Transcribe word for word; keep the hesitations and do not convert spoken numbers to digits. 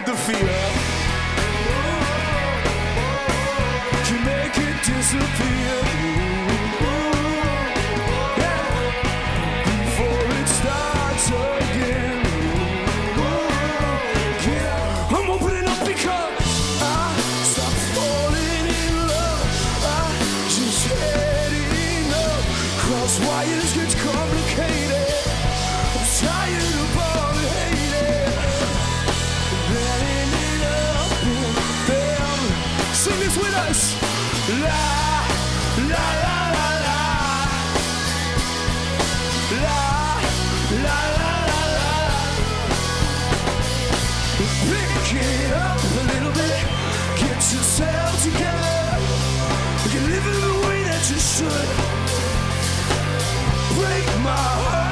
the fear. You make it disappear. Yeah. Before it starts again. Yeah. I'm opening up because I stopped falling in love. I just had enough. Cross wires get complicated. I'm tired of all the hating. Then ended up in them. Sing this with us. La, la, la, la, la. La, la, la, la, la. Pick it up a little bit. Get yourself together. You live in the way that you should. Break my heart.